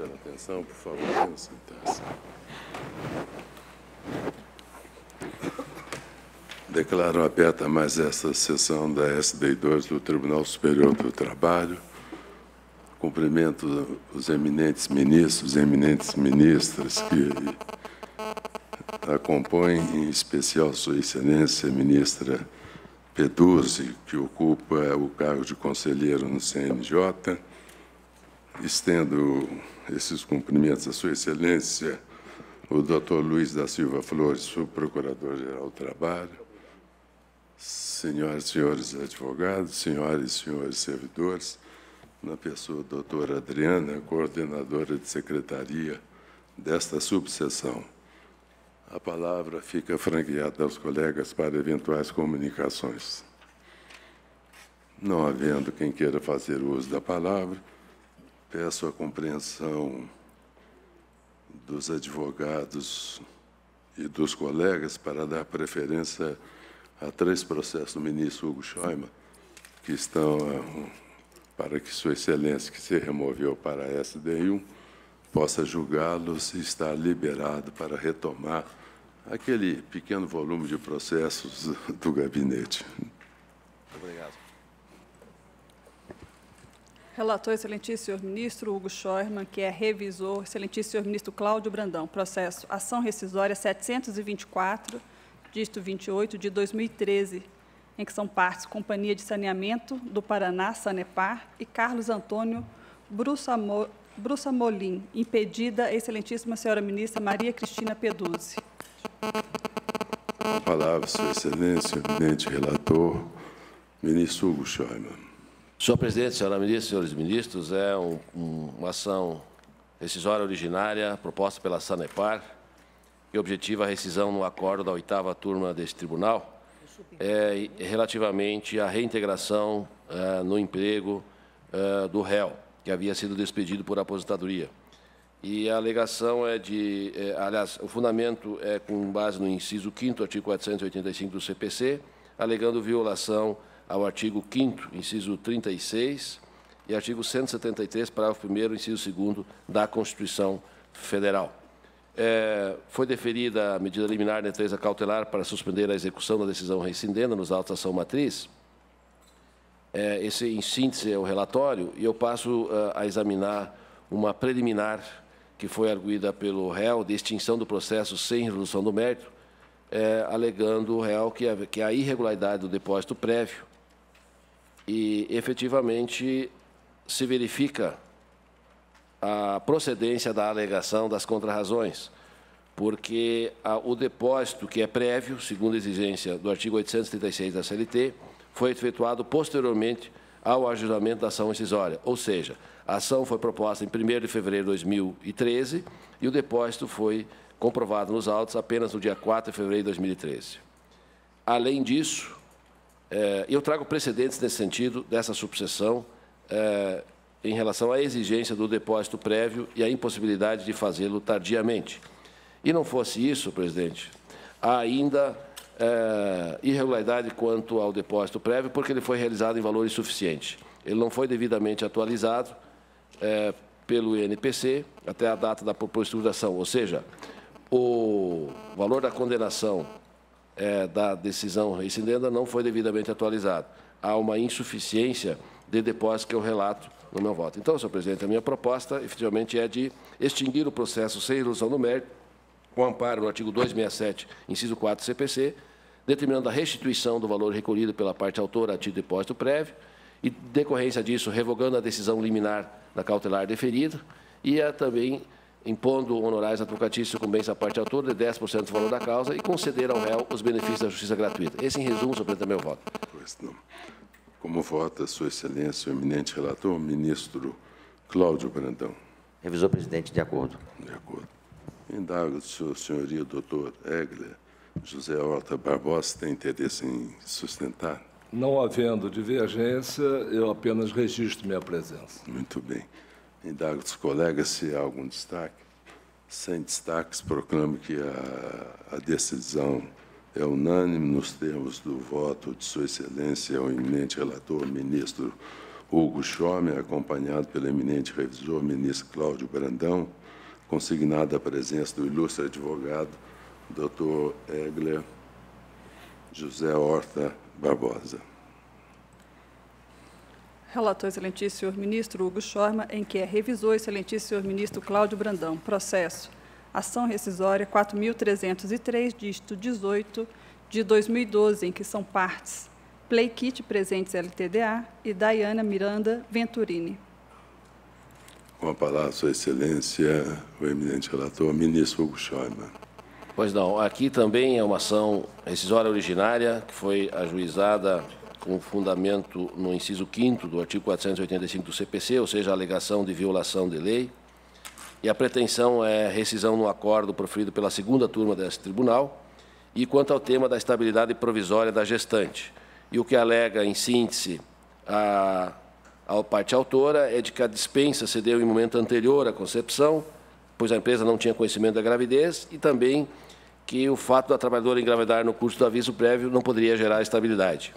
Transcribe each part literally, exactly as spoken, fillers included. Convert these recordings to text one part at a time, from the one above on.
pela atenção. Por favor, venham sentar-se. Declaro aberta mais esta sessão da S D I dois do Tribunal Superior do Trabalho. Cumprimento os eminentes ministros e eminentes ministras que a compõem, em especial Sua Excelência, ministra Peduzzi, que ocupa o cargo de conselheiro no C N J. Estendo esses cumprimentos à Sua Excelência, o doutor Luiz da Silva Flores, subprocurador-geral do Trabalho, senhoras e senhores advogados, senhoras e senhores servidores, na pessoa da doutora Adriana, coordenadora de secretaria desta subseção. A palavra fica franqueada aos colegas para eventuais comunicações. Não havendo quem queira fazer uso da palavra, peço a compreensão dos advogados e dos colegas para dar preferência a três processos do ministro Hugo Scheumann, que estão para que Sua Excelência, que se removeu para a S D I um, possa julgá-los e estar liberado para retomar aquele pequeno volume de processos do gabinete. Obrigado. Relator, excelentíssimo senhor ministro Hugo Scheumann, que é revisor, excelentíssimo senhor ministro Cláudio Brandão. Processo ação rescisória setecentos e vinte e quatro, dígito vinte e oito, de dois mil e treze, em que são partes Companhia de Saneamento do Paraná, Sanepar, e Carlos Antônio Brussamo, Brussamolin, impedida a excelentíssima senhora ministra Maria Cristina Peduzzi. A palavra, Sua Excelência, eminente relator, ministro Hugo Scheumann. Senhor presidente, senhora ministra, senhores ministros, é um, um, uma ação rescisória originária proposta pela Sanepar, que objetiva a rescisão no acordo da oitava turma deste tribunal, é, relativamente à reintegração é, no emprego é, do réu, que havia sido despedido por aposentadoria. E a alegação é de, é, aliás, o fundamento é com base no inciso quinto, artigo quatrocentos e oitenta e cinco do C P C, alegando violação ao artigo quinto, inciso trinta e seis, e artigo cento e setenta e três, parágrafo primeiro, inciso segundo da Constituição Federal. É, foi deferida a medida liminar de natureza cautelar para suspender a execução da decisão rescindenda nos autos da ação matriz. É, esse, em síntese, é o relatório, e eu passo uh, a examinar uma preliminar que foi arguída pelo réu de extinção do processo sem resolução do mérito, é, alegando o réu que a, que a irregularidade do depósito prévio e, efetivamente, se verifica a procedência da alegação das contrarrazões, porque a, o depósito que é prévio, segundo a exigência do artigo oitocentos e trinta e seis da C L T, foi efetuado posteriormente ao ajuizamento da ação rescisória, ou seja, a ação foi proposta em primeiro de fevereiro de dois mil e treze e o depósito foi comprovado nos autos apenas no dia quatro de fevereiro de dois mil e treze. Além disso, eh, eu trago precedentes nesse sentido, dessa subseção, eh, em relação à exigência do depósito prévio e à impossibilidade de fazê-lo tardiamente. E não fosse isso, presidente, há ainda é, irregularidade quanto ao depósito prévio, porque ele foi realizado em valor insuficiente. Ele não foi devidamente atualizado é, pelo I N P C até a data da estruturação, ou seja, o valor da condenação é, da decisão rescindenda não foi devidamente atualizado. Há uma insuficiência de depósito que eu relato no meu voto. Então, senhor presidente, a minha proposta, efetivamente, é de extinguir o processo sem resolução do mérito, com amparo no artigo duzentos e sessenta e sete, inciso quatro do C P C, determinando a restituição do valor recolhido pela parte autora a título de depósito prévio e, decorrência disso, revogando a decisão liminar da cautelar deferida e a, também impondo honorários advocatícios e sucumbência à parte autora de dez por cento do valor da causa e conceder ao réu os benefícios da justiça gratuita. Esse, em resumo, senhor presidente, é meu voto. Pois não. Como vota Sua Excelência, o eminente relator, o ministro Cláudio Brandão. Revisor presidente, de acordo. De acordo. Indago do senhor, senhoria, doutor Egler, José Horta Barbosa, tem interesse em sustentar? Não havendo divergência, eu apenas registro minha presença. Muito bem. Indago dos colegas se há algum destaque. Sem destaques, proclamo que a, a decisão é unânime nos termos do voto de Sua Excelência, o eminente relator, ministro Hugo Schorme, acompanhado pelo eminente revisor, ministro Cláudio Brandão, consignada a presença do ilustre advogado, doutor Egler José Horta Barbosa. Relator, excelentíssimo senhor ministro Hugo Schorme, em que é revisor, excelentíssimo senhor ministro Cláudio Brandão. Processo. Ação rescisória quatro mil trezentos e três, dígito dezoito, de dois mil e doze, em que são partes Playkit Presentes L T D A e Daiana Miranda Venturini. Com a palavra, Sua Excelência, o eminente relator, ministro Hugo Schorme. Pois não, aqui também é uma ação rescisória originária que foi ajuizada com fundamento no inciso quinto do artigo quatrocentos e oitenta e cinco do C P C, ou seja, a alegação de violação de lei. E a pretensão é rescisão no acordo proferido pela segunda turma desse tribunal. E quanto ao tema da estabilidade provisória da gestante. E o que alega, em síntese, a, a parte autora é de que a dispensa se deu em momento anterior à concepção, pois a empresa não tinha conhecimento da gravidez, e também que o fato da trabalhadora engravidar no curso do aviso prévio não poderia gerar estabilidade.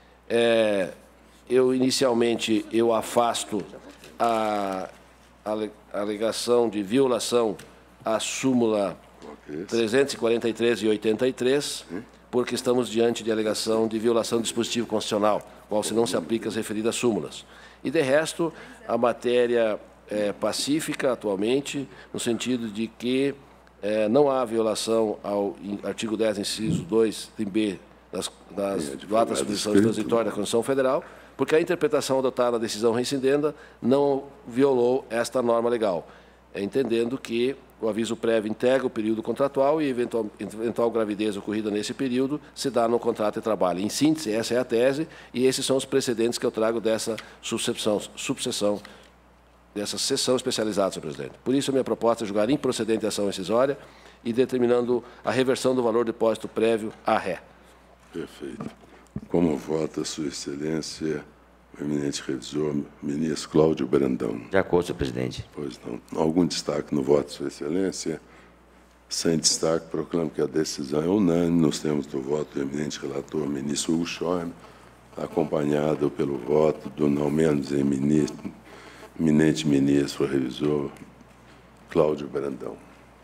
É, eu, inicialmente, eu afasto a, a alegação de violação à súmula trezentos e quarenta e três e oitenta e três, porque estamos diante de alegação de violação do dispositivo constitucional, qual se não se aplica as referidas súmulas. E, de resto, a matéria é pacífica atualmente, no sentido de que é, não há violação ao artigo dez, inciso dois, item B, das, das do ato da substituição transitória da Constituição Federal, porque a interpretação adotada na decisão rescindenda não violou esta norma legal, entendendo que o aviso prévio integra o período contratual e eventual, eventual gravidez ocorrida nesse período se dá no contrato de trabalho. Em síntese, essa é a tese e esses são os precedentes que eu trago dessa subseção, subseção, dessa sessão especializada, senhor presidente. Por isso, a minha proposta é julgar improcedente a ação rescisória e determinando a reversão do valor de depósito prévio à ré. Perfeito. Como vota, Sua Excelência, o eminente revisor, ministro Cláudio Brandão? De acordo, senhor presidente. Pois não. Algum destaque no voto, Sua Excelência? Sem destaque, proclamo que a decisão é unânime. Nós temos do voto do eminente relator, ministro Hugo Schorme, acompanhado pelo voto do não menos eminente ministro revisor Cláudio Brandão.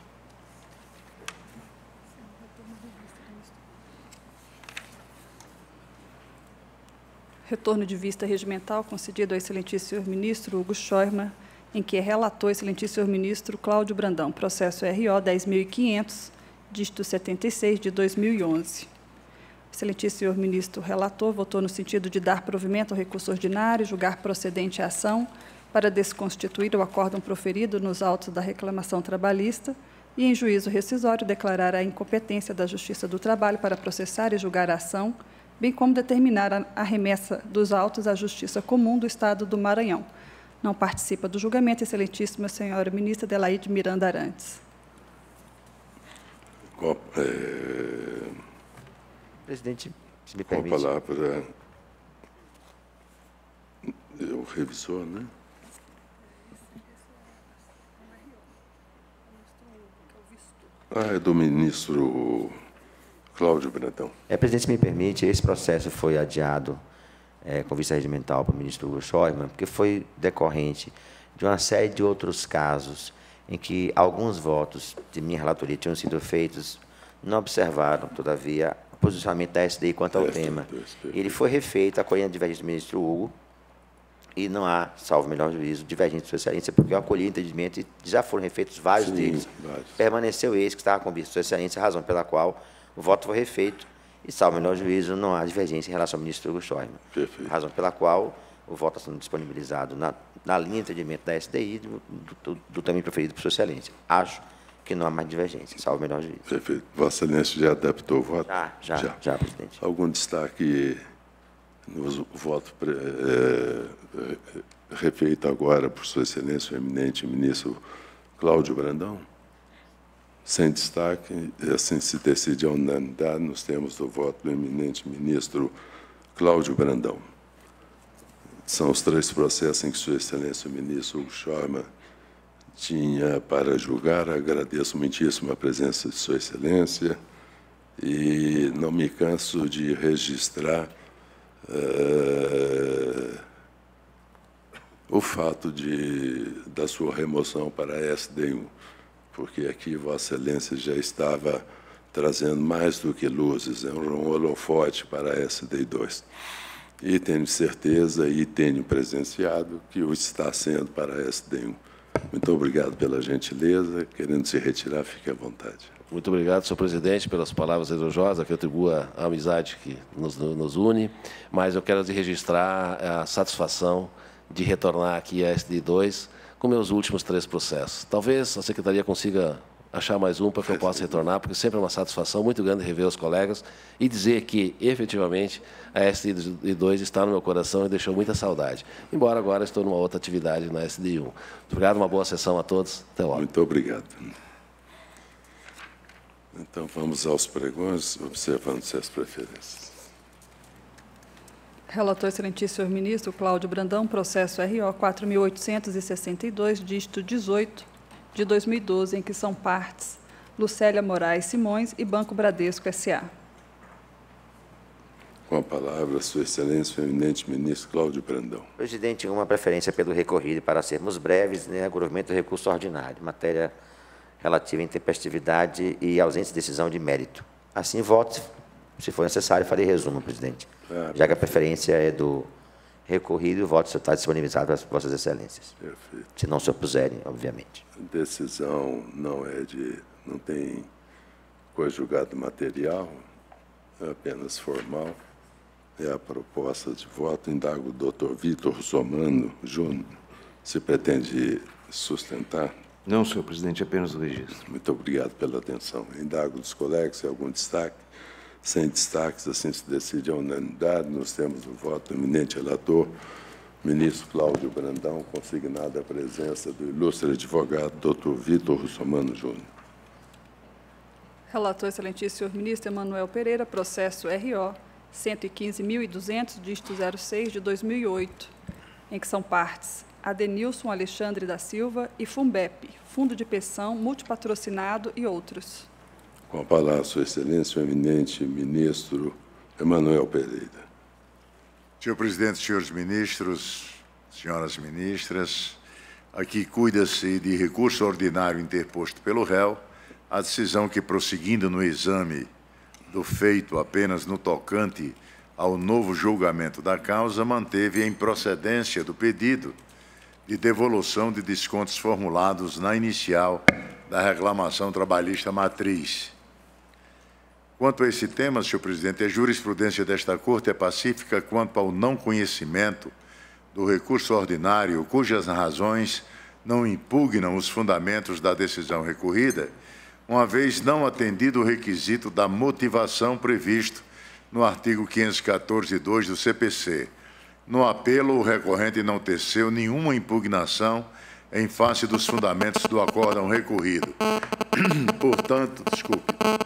Retorno de vista regimental concedido ao excelentíssimo senhor ministro Hugo Schorme, em que é relator excelentíssimo senhor ministro Cláudio Brandão. Processo R O dez mil e quinhentos, dígito setenta e seis, de dois mil e onze. Excelentíssimo senhor ministro relator votou no sentido de dar provimento ao recurso ordinário, julgar procedente a ação para desconstituir o acórdão proferido nos autos da reclamação trabalhista e, em juízo rescisório, declarar a incompetência da Justiça do Trabalho para processar e julgar a ação, bem como determinar a remessa dos autos à Justiça Comum do Estado do Maranhão. Não participa do julgamento, excelentíssima senhora ministra Adelaide Miranda Arantes. Com, é... Presidente, se me Com a permite. palavra, o revisor, né? Ah, é do ministro Cláudio Brandão. É, presidente, se me permite, esse processo foi adiado é, com vista regimental para o ministro Hugo Schorme, porque foi decorrente de uma série de outros casos em que alguns votos de minha relatoria tinham sido feitos, não observaram, todavia, o posicionamento da S D I quanto ao Esta, tema. esta, Ele foi refeito, acolhendo a divergência do ministro Hugo, e não há, salvo o melhor juízo, divergência de sua excelência, porque eu acolhi o entendimento e já foram refeitos vários Sim, deles. vários. Permaneceu esse que estava com vista de sua excelência, razão pela qual o voto foi refeito e, salvo o melhor juízo, não há divergência em relação ao ministro Hugo Schorme. Perfeito. Razão pela qual o voto está sendo disponibilizado na, na linha de entendimento da S D I do, do, do também proferido por sua excelência. Acho que não há mais divergência, salvo o melhor juízo. Perfeito. Vossa Excelência já adaptou o voto? Já, já, já, já presidente. Algum destaque no voto é, é, refeito agora por Sua Excelência, o eminente ministro Cláudio Brandão? Sem destaque, assim se decide a unanimidade, nós temos o voto do eminente ministro Cláudio Brandão. São os três processos em que Sua Excelência, o ministro Hugo Schorme, tinha para julgar. Agradeço muitíssimo a presença de Sua Excelência e não me canso de registrar uh, o fato de, da sua remoção para a S D um, porque aqui Vossa Excelência já estava trazendo mais do que luzes, é um holofote para a S D dois. E tenho certeza e tenho presenciado que o está sendo para a S D um. Muito obrigado pela gentileza. Querendo se retirar, fique à vontade. Muito obrigado, senhor presidente, pelas palavras elogosas, que eu atribuo a amizade que nos, nos une, mas eu quero registrar a satisfação de retornar aqui à S D dois com meus últimos três processos. Talvez a Secretaria consiga achar mais um para que eu possa retornar, porque sempre é uma satisfação muito grande rever os colegas e dizer que, efetivamente, a S D dois está no meu coração e deixou muita saudade. Embora agora estou numa outra atividade na S D um. Muito obrigado, uma boa sessão a todos. Até logo. Muito obrigado. Então, vamos aos pregões, observando-se as preferências. Relator, excelentíssimo senhor ministro Cláudio Brandão, processo R O quatro mil oitocentos e sessenta e dois, dígito dezoito, de dois mil e doze, em que são partes Lucélia Moraes Simões e Banco Bradesco S A Com a palavra, sua excelência, o eminente ministro Cláudio Brandão. Presidente, uma preferência pelo recorrido, para sermos breves, né, agrupamento do recurso ordinário, matéria relativa à intempestividade e ausência de decisão de mérito. Assim, voto, se for necessário, farei resumo, presidente. Ah, já que a preferência é do recorrido, o voto está disponibilizado para as vossas excelências. Perfeito. Se não se opuserem, obviamente. A decisão não é de, não tem conjugado material, é apenas formal. É a proposta de voto. Indago o doutor Vitor Russomano Júnior. Se pretende sustentar? Não, senhor presidente, apenas o registro. Muito obrigado pela atenção. Indago dos colegas se há algum destaque. Sem destaques, assim se decide a unanimidade. Nós temos o voto do eminente relator, ministro Cláudio Brandão, consignada a presença do ilustre advogado, doutor Vitor Russomano Júnior. Relator, excelentíssimo senhor ministro Emanuel Pereira, processo R O cento e quinze mil e duzentos, dígito zero seis, de dois mil e oito, em que são partes Adenilson Alexandre da Silva e Fumbep, Fundo de Pensão Multipatrocinado e outros. Com a palavra, sua excelência, o eminente ministro Emanuel Pereira. Senhor presidente, senhores ministros, senhoras ministras, aqui cuida-se de recurso ordinário interposto pelo réu, a decisão que, prosseguindo no exame do feito apenas no tocante ao novo julgamento da causa, manteve a improcedência do pedido de devolução de descontos formulados na inicial da reclamação trabalhista matriz. Quanto a esse tema, senhor presidente, a jurisprudência desta Corte é pacífica quanto ao não conhecimento do recurso ordinário, cujas razões não impugnam os fundamentos da decisão recorrida, uma vez não atendido o requisito da motivação previsto no artigo quinhentos e quatorze, dois do C P C. No apelo, o recorrente não teceu nenhuma impugnação em face dos fundamentos do acórdão recorrido. Portanto, desculpe,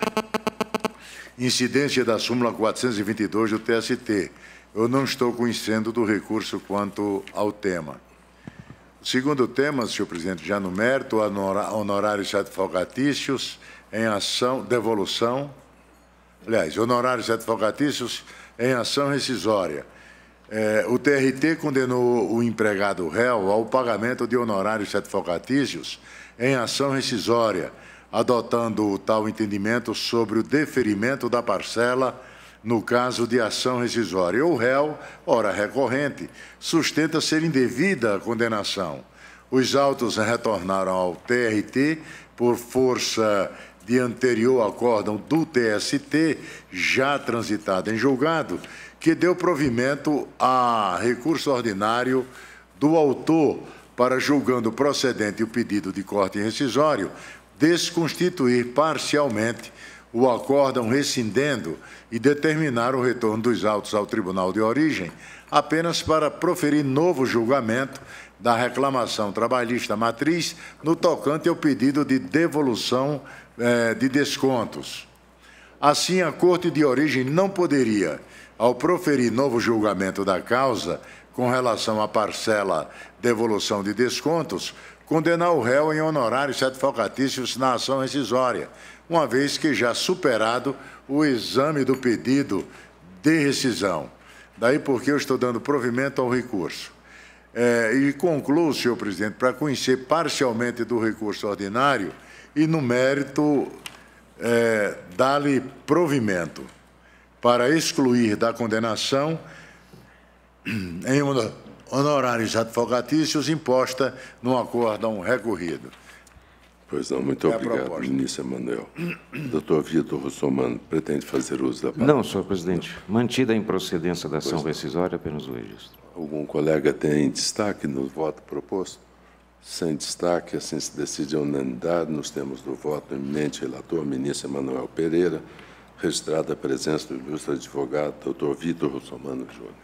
incidência da súmula quatrocentos e vinte e dois do T S T. Eu não estou conhecendo do recurso quanto ao tema. O segundo tema, senhor presidente, já no mérito, honorários advocatícios em ação, devolução, aliás, honorários advocatícios em ação rescisória. É, o T R T condenou o empregado réu ao pagamento de honorários advocatícios em ação rescisória, adotando o tal entendimento sobre o deferimento da parcela no caso de ação rescisória. O réu, ora recorrente, sustenta ser indevida a condenação. Os autos retornaram ao T R T por força de anterior acórdão do T S T, já transitado em julgado, que deu provimento a recurso ordinário do autor para, julgando procedente o pedido de corte rescisório, desconstituir parcialmente o acórdão rescindendo e determinar o retorno dos autos ao tribunal de origem, apenas para proferir novo julgamento da reclamação trabalhista matriz no tocante ao pedido de devolução eh, de descontos. Assim, a Corte de origem não poderia, ao proferir novo julgamento da causa com relação à parcela devolução de descontos, condenar o réu em honorários advocatícios na ação rescisória, uma vez que já superado o exame do pedido de rescisão. Daí porque eu estou dando provimento ao recurso. É, e concluo, senhor presidente, para conhecer parcialmente do recurso ordinário e, no mérito, é, dar-lhe provimento para excluir da condenação em honorários advocatícios imposta no acórdão recorrido. Pois não, muito É obrigado, ministro Emanuel. Doutor Vitor Russomano, pretende fazer uso da palavra? Não, senhor presidente. Mantida a improcedência da ação rescisória, apenas o registro. Algum colega tem destaque no voto proposto? Sem destaque, assim se decide a unanimidade. Nos termos do voto do eminente relator, ministro Emanuel Pereira, registrada a presença do ilustre advogado, doutor Vitor Russomano Júnior.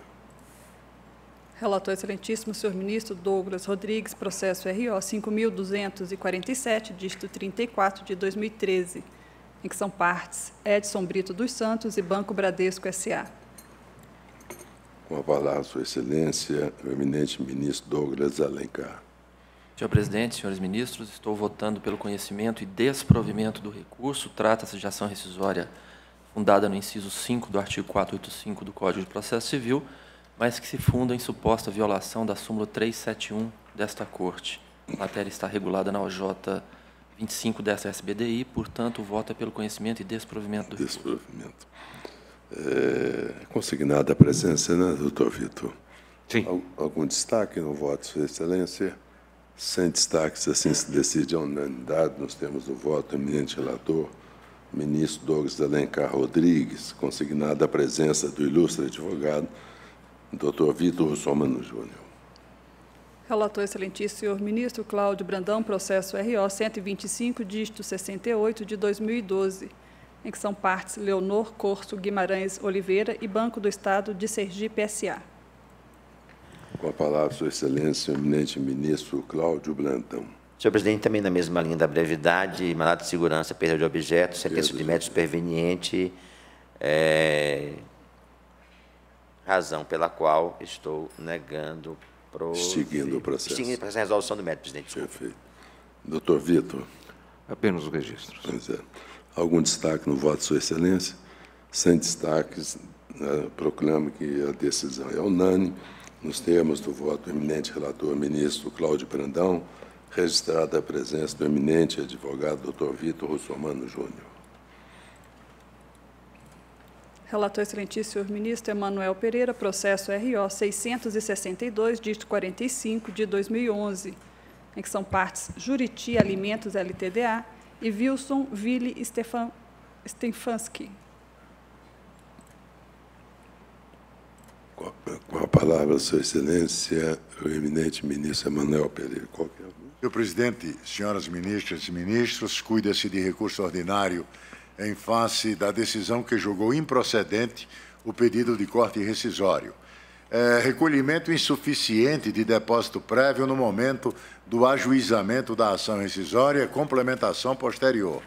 Relator excelentíssimo, senhor ministro Douglas Rodrigues, processo R O cinco mil duzentos e quarenta e sete, dígito trinta e quatro, de dois mil e treze, em que são partes Edson Brito dos Santos e Banco Bradesco S A Com a palavra, sua excelência, o eminente ministro Douglas Alencar. Senhor presidente, senhores ministros, estou votando pelo conhecimento e desprovimento do recurso. Trata-se de ação rescisória fundada no inciso cinco do artigo quatrocentos e oitenta e cinco do Código de Processo Civil, mas que se funda em suposta violação da súmula trezentos e setenta e um desta Corte. A matéria está regulada na O J vinte e cinco desta S B D I, portanto, o voto é pelo conhecimento e desprovimento do recurso. Desprovimento. É consignada a presença, né, doutor Vitor? Sim. Algum destaque no voto, sua excelência? Sem destaques, assim se decide a unanimidade nos termos do voto, eminente relator, ministro Douglas Alencar Rodrigues, consignada a presença do ilustre advogado, doutor Vitor Russomano Júnior. Relator excelentíssimo, senhor ministro Cláudio Brandão, processo R O cento e vinte e cinco, dígito sessenta e oito, de dois mil e doze, em que são partes Leonor Corso Guimarães Oliveira e Banco do Estado de Sergipe S A Com a palavra, sua excelência, o eminente ministro Cláudio Brandão. Senhor presidente, também na mesma linha da brevidade, mandado de segurança, perda de objetos, sentença de mérito superveniente, é, razão pela qual estou negando pro... Extinguindo o processo. Extinguindo o processo de resolução do mérito, presidente. Desculpa. Perfeito. Doutor Vitor. Apenas os registros. Pois é. Algum destaque no voto, sua excelência? Sem destaques, né, proclamo que a decisão é unânime, nos termos do voto do eminente relator, ministro Cláudio Brandão, registrada a presença do eminente advogado, doutor Vitor Russomano Júnior. Relator excelentíssimo, senhor ministro Emanuel Pereira, processo R O seiscentos e sessenta e dois, dígito quarenta e cinco, de dois mil e onze, em que são partes Juriti Alimentos L T D A e Wilson Ville Stefan, Stefanski. Com a, com a palavra, sua excelência, o eminente ministro Emanuel Pereira. Qualquer um. Senhor presidente, senhoras ministras e ministros, cuida-se de recurso ordinário em face da decisão que julgou improcedente o pedido de corte rescisório. É, recolhimento insuficiente de depósito prévio no momento do ajuizamento da ação rescisória, complementação posterior.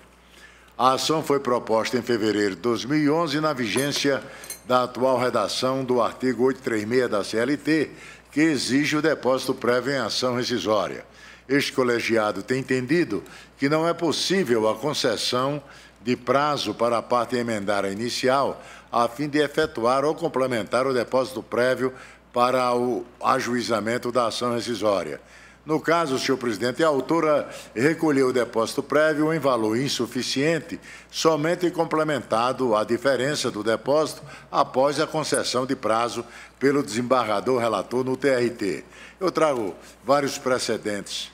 A ação foi proposta em fevereiro de dois mil e onze, na vigência da atual redação do artigo oitocentos e trinta e seis da C L T, que exige o depósito prévio em ação rescisória. Este colegiado tem entendido que não é possível a concessão de prazo para a parte emendar a inicial, a fim de efetuar ou complementar o depósito prévio para o ajuizamento da ação rescisória. No caso, senhor presidente, a autora recolheu o depósito prévio em valor insuficiente, somente complementado a diferença do depósito após a concessão de prazo pelo desembargador relator no T R T. Eu trago vários precedentes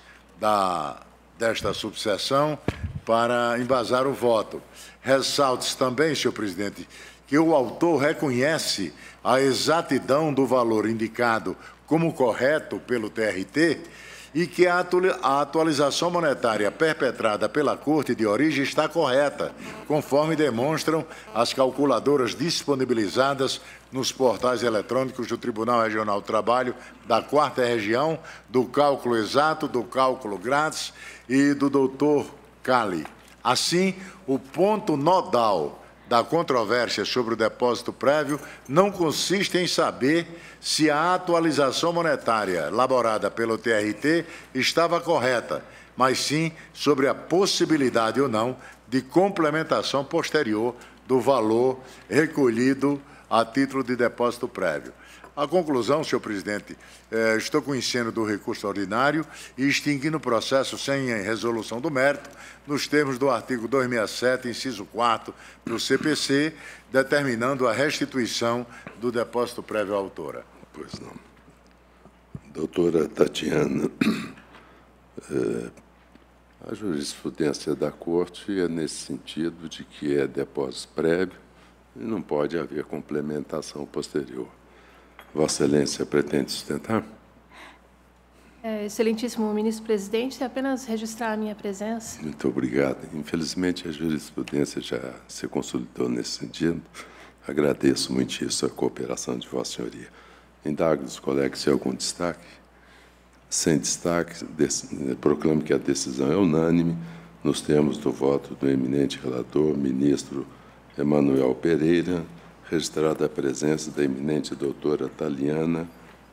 da, desta subseção para embasar o voto. Ressalto também, senhor presidente, que o autor reconhece a exatidão do valor indicado como correto pelo T R T e que a atualização monetária perpetrada pela Corte de origem está correta, conforme demonstram as calculadoras disponibilizadas nos portais eletrônicos do Tribunal Regional do Trabalho da Quarta Região, do cálculo exato, do cálculo grátis e do doutor Cali. Assim, o ponto nodal da controvérsia sobre o depósito prévio não consiste em saber se a atualização monetária elaborada pelo T R T estava correta, mas sim sobre a possibilidade ou não de complementação posterior do valor recolhido a título de depósito prévio. A conclusão, senhor presidente, eh, estou conhecendo do recurso ordinário e extinguindo o processo sem resolução do mérito, nos termos do artigo duzentos e sessenta e sete, inciso quatro, do C P C, determinando a restituição do depósito prévio à autora. Pois não. Doutora Tatiana, eh, a jurisprudência da Corte é nesse sentido de que é depósito prévio e não pode haver complementação posterior. Vossa Excelência pretende sustentar? É, excelentíssimo ministro-presidente, apenas registrar a minha presença. Muito obrigado. Infelizmente, a jurisprudência já se consolidou nesse sentido. Agradeço muitíssimo a cooperação de Vossa Senhoria. Indago dos colegas se há algum destaque. Sem destaque, proclamo que a decisão é unânime, nos termos do voto do eminente relator, ministro Emanuel Pereira, registrada a presença da eminente doutora Taliana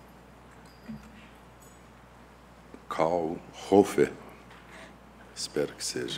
Kahlhofer. Espero que seja.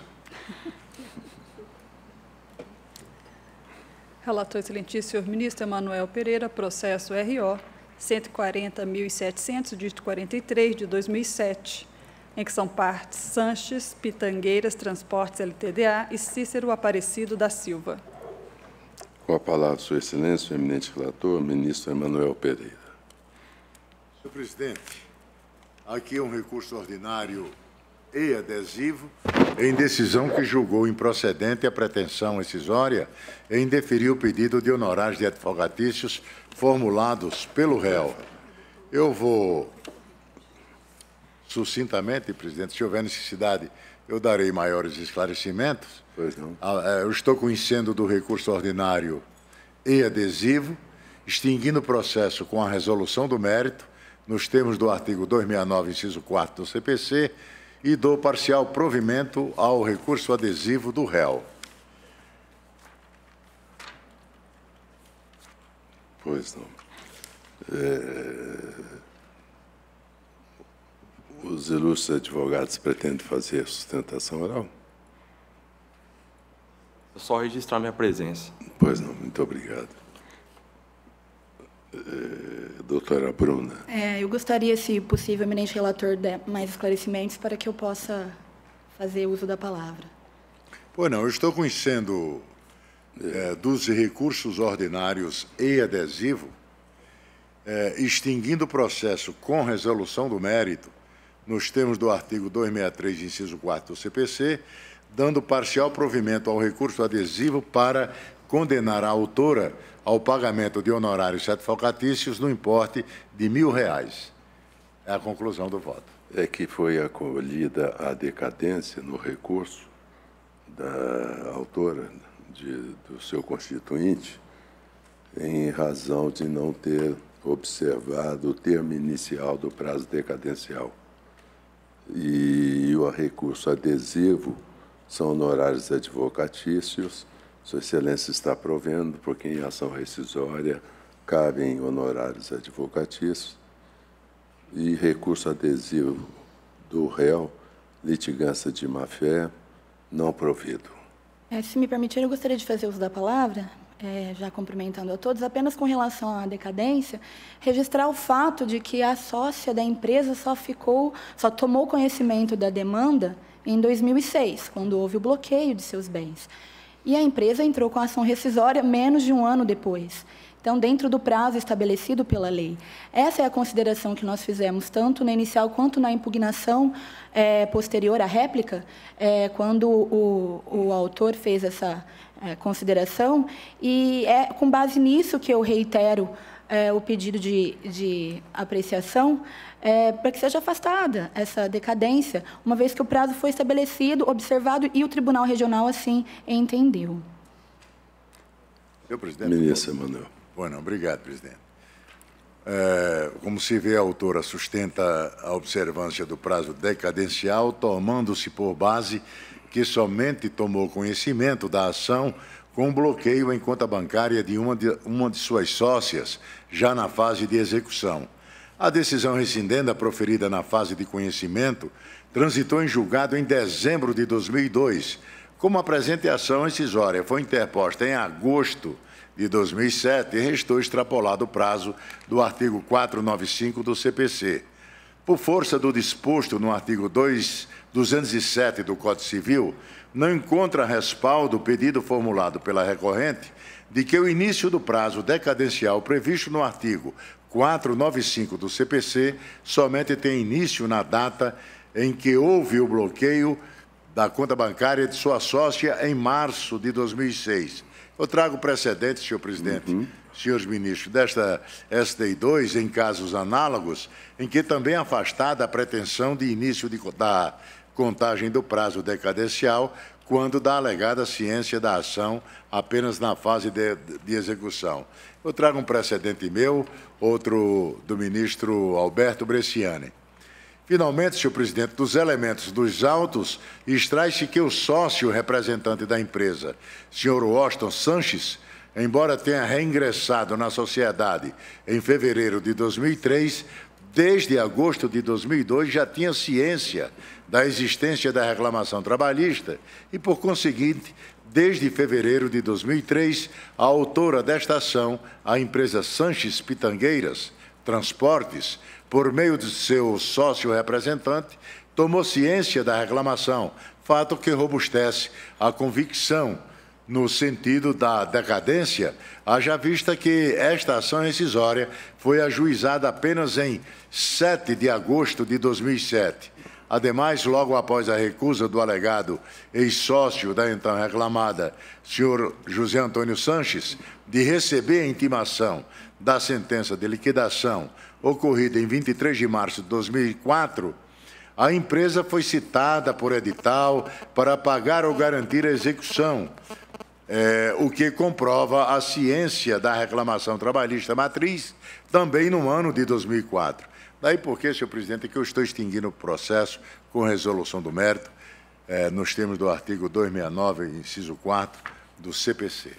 Relator excelentíssimo senhor ministro Emanuel Pereira, processo R O cento e quarenta mil e setecentos, dígito quarenta e três, de dois mil e sete, em que são partes Sanches, Pitangueiras, Transportes L T D A e Cícero Aparecido da Silva. Com a palavra, Sua Excelência, o eminente relator, ministro Emanuel Pereira. Senhor presidente, aqui é um recurso ordinário e adesivo em decisão que julgou improcedente a pretensão rescisória e indeferiu o pedido de honorários de advogatícios formulados pelo réu. Eu vou, sucintamente, presidente, se houver necessidade, eu darei maiores esclarecimentos. Pois não. Eu estou conhecendo do recurso ordinário e adesivo, extinguindo o processo com a resolução do mérito, nos termos do artigo duzentos e sessenta e nove, inciso quatro do C P C, e dou parcial provimento ao recurso adesivo do réu. Pois não. É... Os ilustres advogados pretendem fazer sustentação oral? Só registrar minha presença. Pois não, muito obrigado. É, doutora Bruna. É, eu gostaria, se possível, eminente relator, de mais esclarecimentos para que eu possa fazer uso da palavra. Pois não, eu estou conhecendo é, dos recursos ordinários e adesivo, é, extinguindo o processo com resolução do mérito, nos termos do artigo duzentos e sessenta e três, inciso quatro do C P C, dando parcial provimento ao recurso adesivo para condenar a autora ao pagamento de honorários advocatícios no importe de mil reais. É a conclusão do voto. É que foi acolhida a decadência no recurso da autora, de, do seu constituinte, em razão de não ter observado o termo inicial do prazo decadencial. E o recurso adesivo são honorários advocatícios. Sua Excelência está provendo, porque em ação rescisória cabem honorários advocatícios e recurso adesivo do réu, litigância de má-fé, não provido. É, se me permitir, eu gostaria de fazer uso da palavra, é, já cumprimentando a todos, apenas com relação à decadência, registrar o fato de que a sócia da empresa só ficou, só tomou conhecimento da demanda em dois mil e seis, quando houve o bloqueio de seus bens. E a empresa entrou com a ação rescisória menos de um ano depois. Então, dentro do prazo estabelecido pela lei. Essa é a consideração que nós fizemos, tanto na inicial quanto na impugnação é, posterior à réplica, é, quando o, o autor fez essa é, consideração, e é com base nisso que eu reitero é, o pedido de, de apreciação, é, para que seja afastada essa decadência, uma vez que o prazo foi estabelecido, observado, e o Tribunal Regional assim entendeu. Senhor presidente. Ministro Emanuel. Bueno, obrigado, presidente. É, como se vê, a autora sustenta a observância do prazo decadencial, tomando-se por base que somente tomou conhecimento da ação com bloqueio em conta bancária de uma de, uma de suas sócias, já na fase de execução. A decisão rescindenda proferida na fase de conhecimento transitou em julgado em dezembro de dois mil e dois. Como a presente ação rescisória foi interposta em agosto de dois mil e sete e restou extrapolado o prazo do artigo quatrocentos e noventa e cinco do C P C. Por força do disposto no artigo duzentos e sete do Código Civil, não encontra respaldo o pedido formulado pela recorrente de que o início do prazo decadencial previsto no artigo quatrocentos e noventa e cinco do C P C somente tem início na data em que houve o bloqueio da conta bancária de sua sócia em março de dois mil e seis. Eu trago precedentes, senhor presidente, uhum. senhores ministros, desta S D I dois, em casos análogos, em que também é afastada a pretensão de início de, da contagem do prazo decadencial, quando da alegada ciência da ação apenas na fase de, de execução. Eu trago um precedente meu, outro do ministro Alberto Bresciani. Finalmente, senhor presidente, dos elementos dos autos, extrai-se que o sócio representante da empresa, senhor Washington Sanches, embora tenha reingressado na sociedade em fevereiro de dois mil e três, desde agosto de dois mil e dois já tinha ciência da existência da reclamação trabalhista e, por conseguinte, desde fevereiro de dois mil e três, a autora desta ação, a empresa Sanches Pitangueiras Transportes, por meio de seu sócio representante, tomou ciência da reclamação, fato que robustece a convicção no sentido da decadência, haja vista que esta ação rescisória foi ajuizada apenas em sete de agosto de dois mil e sete. Ademais, logo após a recusa do alegado ex-sócio da então reclamada, senhor José Antônio Sanches, de receber a intimação da sentença de liquidação ocorrida em vinte e três de março de dois mil e quatro, a empresa foi citada por edital para pagar ou garantir a execução, é, o que comprova a ciência da reclamação trabalhista matriz, também no ano de dois mil e quatro. Daí porque, senhor presidente, que eu estou extinguindo o processo com resolução do mérito, é, nos termos do artigo duzentos e sessenta e nove, inciso quatro, do C P C.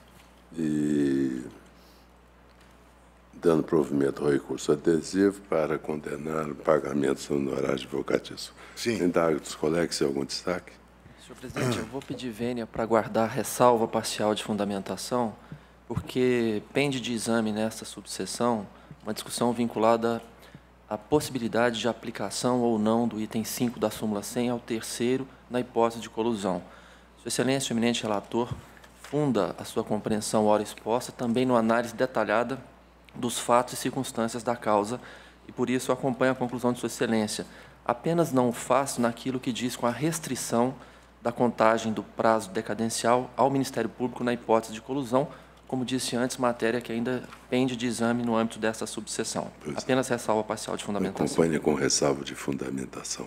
E dando provimento ao recurso adesivo para condenar o pagamento do honorário advocatício. Sim. Indago dos colegas se há algum destaque. Senhor presidente, eu vou pedir vênia para guardar ressalva parcial de fundamentação, porque pende de exame nesta subseção uma discussão vinculada à possibilidade de aplicação ou não do item cinco da súmula cem ao terceiro na hipótese de colusão. Sua Excelência, o eminente relator, funda a sua compreensão ora exposta também numa análise detalhada dos fatos e circunstâncias da causa e, por isso, acompanho a conclusão de Sua Excelência. Apenas não o faço naquilo que diz com a restrição da contagem do prazo decadencial ao Ministério Público na hipótese de colusão, como disse antes, matéria que ainda pende de exame no âmbito desta subseção. Apenas ressalva parcial de fundamentação. Acompanha com ressalva de fundamentação.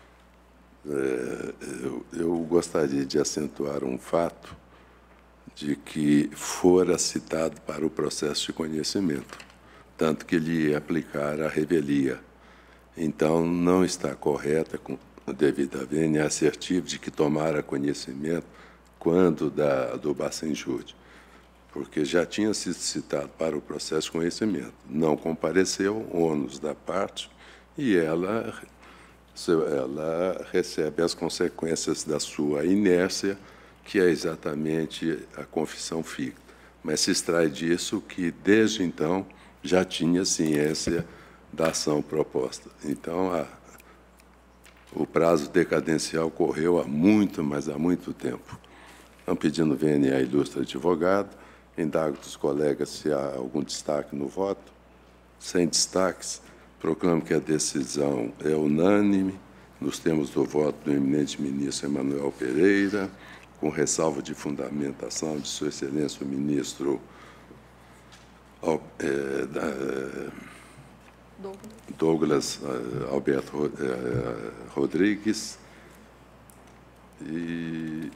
É, eu, eu gostaria de acentuar um fato de que fora citado para o processo de conhecimento, tanto que lhe aplicar a revelia. Então, não está correta, com devida vênia assertiva, de que tomara conhecimento quando da, do Bacenjúri, porque já tinha sido citado para o processo de conhecimento. Não compareceu, ônus da parte, e ela, ela recebe as consequências da sua inércia, que é exatamente a confissão ficta. Mas se extrai disso que, desde então, já tinha ciência da ação proposta. Então, a, o prazo decadencial correu há muito, mas há muito tempo. Então, pedindo vênia à ilustre advogado, indago dos colegas se há algum destaque no voto. Sem destaques, proclamo que a decisão é unânime, nos termos do voto do eminente ministro Emanuel Pereira, com ressalva de fundamentação de Sua Excelência o ministro é, da, Douglas é, Alberto é, Rodrigues. E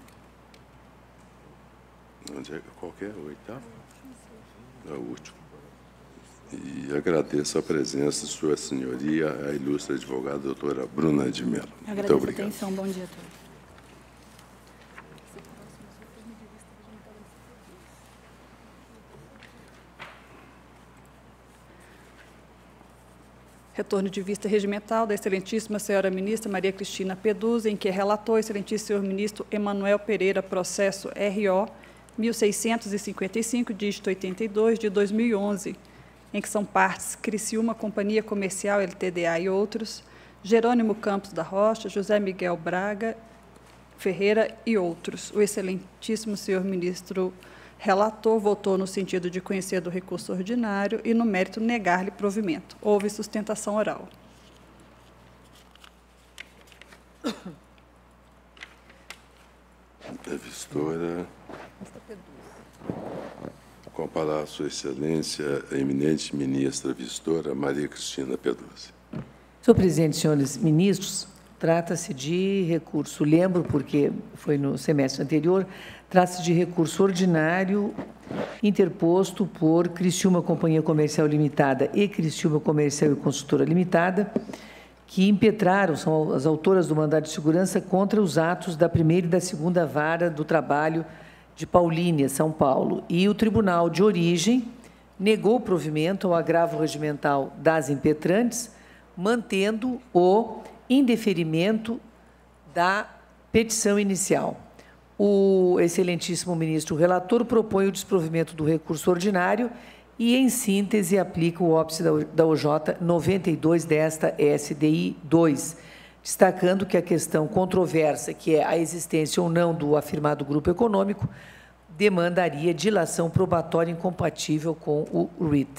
onde é, qual que é o oitavo? É o último. E agradeço a presença de Sua Senhoria, a ilustre advogada doutora Bruna de Mello. Agradeço a atenção. Bom dia a todos. Retorno de vista regimental da excelentíssima senhora ministra Maria Cristina Peduzzi, em que relatou o excelentíssimo senhor ministro Emanuel Pereira, processo R O mil seiscentos e cinquenta e cinco, dígito oitenta e dois, de dois mil e onze, em que são partes Criciúma Companhia Comercial L T D A e outros, Jerônimo Campos da Rocha, José Miguel Braga Ferreira e outros. O excelentíssimo senhor ministro relator votou no sentido de conhecer do recurso ordinário e, no mérito, negar-lhe provimento. Houve sustentação oral. A vistora. Com a palavra, Sua Excelência, a eminente ministra vistora Maria Cristina Peduzzi. Senhor presidente, senhores ministros, trata-se de recurso, lembro porque foi no semestre anterior, trata-se de recurso ordinário interposto por Criciúma Companhia Comercial Limitada e Criciúma Comercial e Construtora Limitada, que impetraram, são as autoras do mandado de segurança, contra os atos da primeira e da segunda vara do trabalho de Paulínia, São Paulo. E o tribunal de origem negou o provimento ao agravo regimental das impetrantes, mantendo o indeferimento da petição inicial. O excelentíssimo ministro relator propõe o desprovimento do recurso ordinário e, em síntese, aplica o óbice da O J noventa e dois desta S D I dois, destacando que a questão controversa, que é a existência ou não do afirmado grupo econômico, demandaria dilação probatória incompatível com o R I T.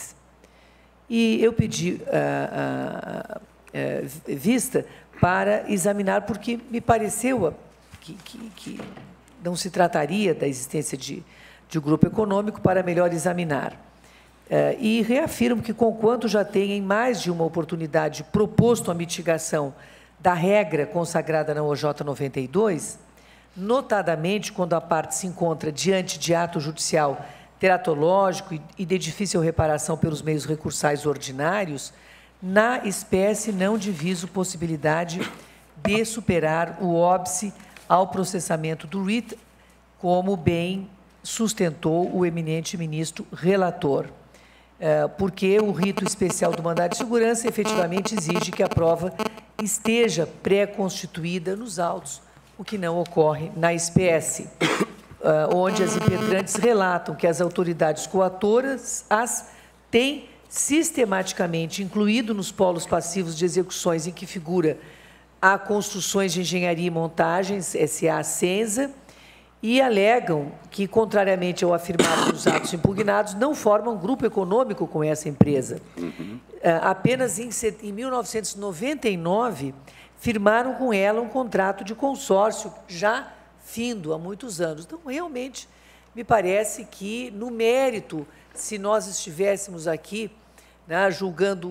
E eu pedi a, a, a vista para examinar, porque me pareceu que, que, que não se trataria da existência de, de grupo econômico, para melhor examinar. E reafirmo que, conquanto já tenha em mais de uma oportunidade proposto a mitigação da regra consagrada na O J noventa e dois, notadamente quando a parte se encontra diante de ato judicial teratológico e de difícil reparação pelos meios recursais ordinários, na espécie não diviso possibilidade de superar o óbice ao processamento do R I T, como bem sustentou o eminente ministro relator, porque o rito especial do mandado de segurança efetivamente exige que a prova esteja pré-constituída nos autos, o que não ocorre na espécie, onde as impetrantes relatam que as autoridades coautoras as têm sistematicamente incluído nos polos passivos de execuções em que figura a Construções de Engenharia e Montagens, S A Senza, e alegam que, contrariamente ao afirmado nos atos impugnados, não formam grupo econômico com essa empresa. Uhum. Apenas em, em mil novecentos e noventa e nove, firmaram com ela um contrato de consórcio, já findo há muitos anos. Então, realmente, me parece que, no mérito, se nós estivéssemos aqui, né, julgando o,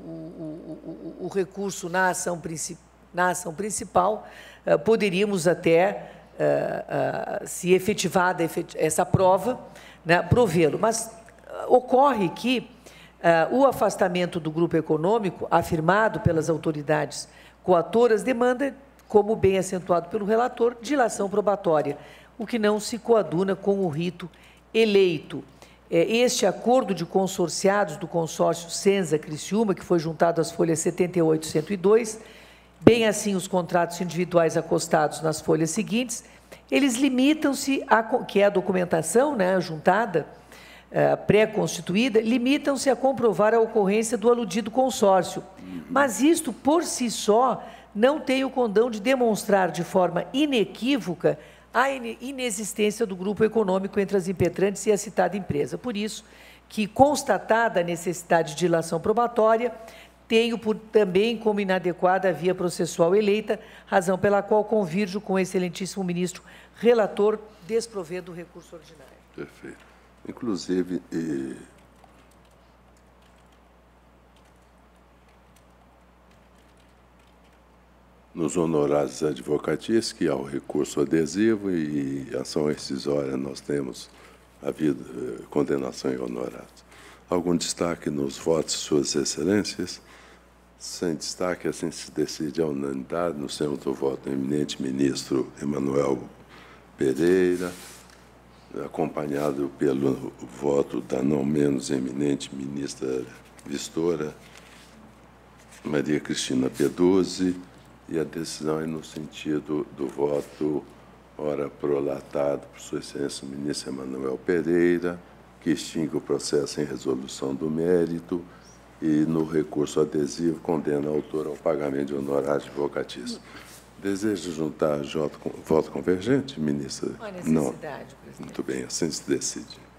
o, o, o recurso na ação, princip, na ação principal, uh, poderíamos até, uh, uh, se efetivada essa prova, né, provê-lo. Mas uh, ocorre que uh, o afastamento do grupo econômico, afirmado pelas autoridades coautoras, demanda, como bem acentuado pelo relator, dilação probatória, o que não se coaduna com o rito eleito. Este acordo de consorciados do consórcio Senza Criciúma, que foi juntado às folhas setenta e oito e cento e dois, bem assim os contratos individuais acostados nas folhas seguintes, eles limitam-se, a, que é a documentação, né, juntada, uh, pré-constituída, limitam-se a comprovar a ocorrência do aludido consórcio. Mas isto, por si só, não tem o condão de demonstrar de forma inequívoca a inexistência do grupo econômico entre as impetrantes e a citada empresa. Por isso que, constatada a necessidade de dilação probatória, tenho por, também como inadequada a via processual eleita, razão pela qual convirjo com o excelentíssimo ministro relator desprover do recurso ordinário. Perfeito. Inclusive, e... nos honorários advocatícios, que há o recurso adesivo e ação rescisória, nós temos havido eh, condenação em honorários. Algum destaque nos votos, Suas Excelências? Sem destaque, assim se decide a unanimidade no centro do voto do eminente ministro Emanuel Pereira, acompanhado pelo voto da não menos eminente ministra vistora Maria Cristina Peduzzi, e a decisão é no sentido do voto ora prolatado por Sua Excelência o ministro Emanuel Pereira, que extingue o processo em resolução do mérito e, no recurso adesivo, condena a autora ao pagamento de honorários advocatícios. Deseja juntar voto convergente, ministra? Não há necessidade, Não. presidente. Muito bem, assim se decide.